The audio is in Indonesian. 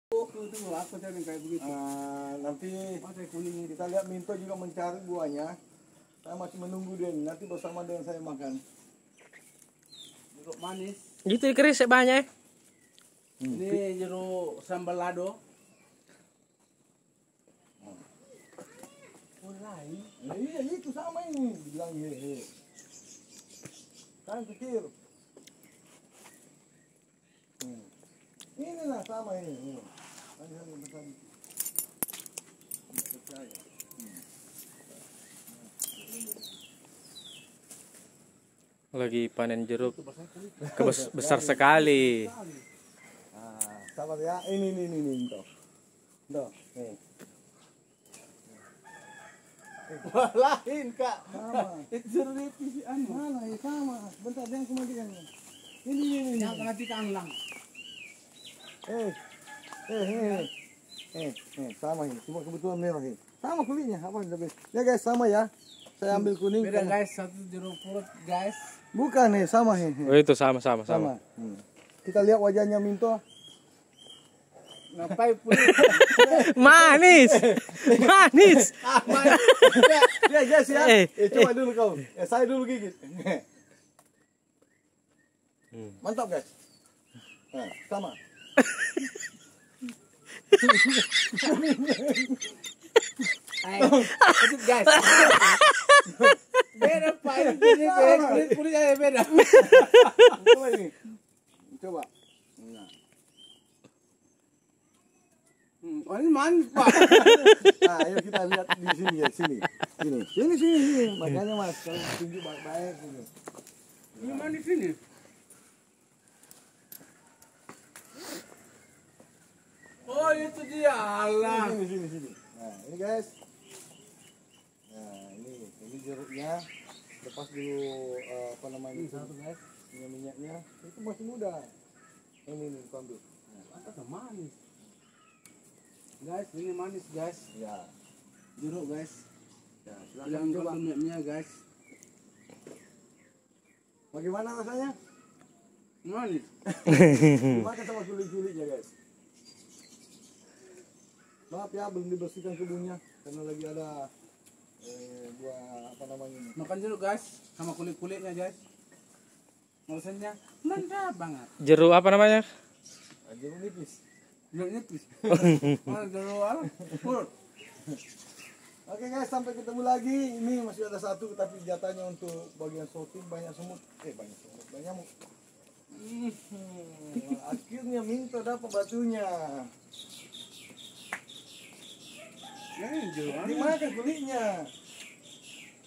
Itu apa yang kayak begitu? Nanti kita lihat Minto juga mencari buahnya. Saya masih menunggu dia ini. Nanti bersama dengan saya makan. Jeruk manis. Gitu keris banyak. Ini jeruk sambal lado. Mulai. Iya itu sama ini. Bilang ye. Kan kecil. Ini lah sama ini. Lagi panen jeruk. Besar sekali. Sabar ya. Ini Minto. Tuh, nih. Lain kak. Sama. Itu jeruk nipis anu. Mana ya sama. Bentar yang kemudian. Ini. Yang nanti kanglang. Sama ini. Cuma kebetulan merah ini. Sama kulitnya. Apa lebih? Ya guys, sama ya. Saya ambil kuning. Beda guys, satu jeruk purut guys. Bukan nih, sama nih. Oh itu sama. Kita lihat wajahnya Minto. Ngapain pun? Manis. Ya guys ya. Coba dulu kau. Saya dulu gigit. Mantap guys. Sama. Itu guys. Beda pak ini kulitnya beda. Coba ini. Coba. Nah. Oh ini manis pak. Nah, ayo kita lihat di sini ya, sini. Sini. Makanya Mas, kalau tunjuk baik-baik ini. Ini manis ini. Oh itu dia Allah. Sini. Nah, ini guys. Nah, ini jeruknya. Lepas dulu apa namanya itu satu guys. Minyaknya. Itu masih muda. Ini kau ambil. Nah, manis. Guys, ini manis guys. Ya. Jeruk guys. Ya, Yang silakan coba. minyak guys. Bagaimana rasanya? Manis. Makan sama kulit-kulitnya guys. Maaf ya, belum dibersihkan kebunnya karena lagi ada buah apa namanya ini. Makan jeruk guys, sama kulit-kulitnya guys. Rasanya mantap banget. Jeruk apa namanya? Jeruk nipis. Jeruk nipis. Mana jeruk apa? Purut. Oke guys, sampai ketemu lagi. Ini masih ada satu, tapi jatahnya untuk bagian sorting banyak semut. Banyak nyamuk. Akhirnya Minto dapat batunya. Jeruk. Dimakan kulitnya.